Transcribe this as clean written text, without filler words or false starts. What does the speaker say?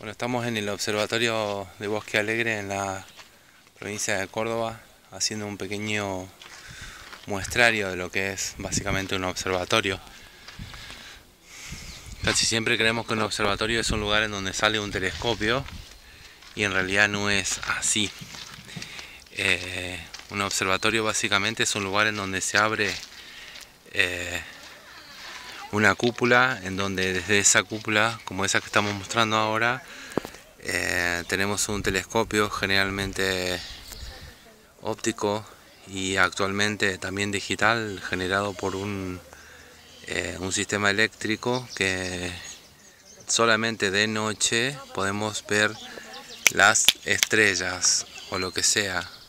Bueno, estamos en el Observatorio de Bosque Alegre en la provincia de Córdoba, haciendo un pequeño muestrario de lo que es básicamente un observatorio. Casi siempre creemos que un observatorio es un lugar en donde sale un telescopio y en realidad no es así. Un observatorio básicamente es un lugar en donde se abre una cúpula, en donde desde esa cúpula, como esa que estamos mostrando ahora, tenemos un telescopio generalmente óptico y actualmente también digital, generado por un sistema eléctrico que solamente de noche podemos ver las estrellas o lo que sea